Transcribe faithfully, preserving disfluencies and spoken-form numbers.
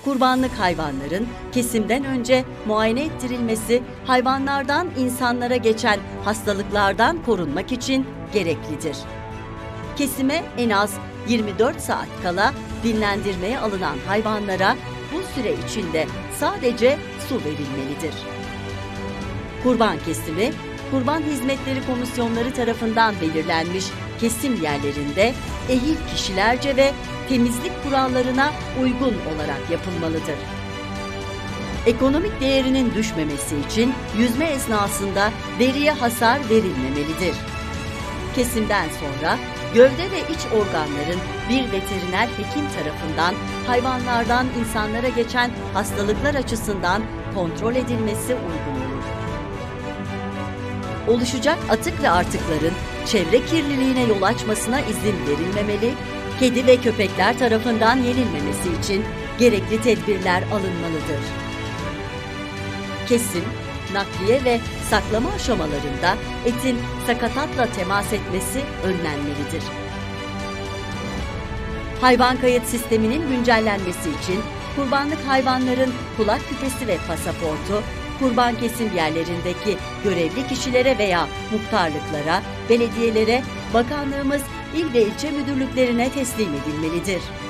kurbanlık hayvanların kesimden önce muayene ettirilmesi, hayvanlardan insanlara geçen hastalıklardan korunmak için gereklidir. Kesime en az yirmi dört saat kala dinlendirmeye alınan hayvanlara bu süre içinde sadece su verilmelidir. Kurban kesimi, Kurban Hizmetleri Komisyonları tarafından belirlenmiş kesim yerlerinde ehil kişilerce ve temizlik kurallarına uygun olarak yapılmalıdır. Ekonomik değerinin düşmemesi için yüzme esnasında deriye hasar verilmemelidir. Kesimden sonra gövde ve iç organların bir veteriner hekim tarafından hayvanlardan insanlara geçen hastalıklar açısından kontrol edilmesi uygun olur. Oluşacak atık ve artıkların çevre kirliliğine yol açmasına izin verilmemeli, kedi ve köpekler tarafından yenilmemesi için gerekli tedbirler alınmalıdır. Kesim, nakliye ve saklama aşamalarında etin sakatatla temas etmesi önlenmelidir. Hayvan kayıt sisteminin güncellenmesi için kurbanlık hayvanların kulak küpesi ve pasaportu, kurban kesim yerlerindeki görevli kişilere veya muhtarlıklara, belediyelere, bakanlığımız, il ve ilçe müdürlüklerine teslim edilmelidir.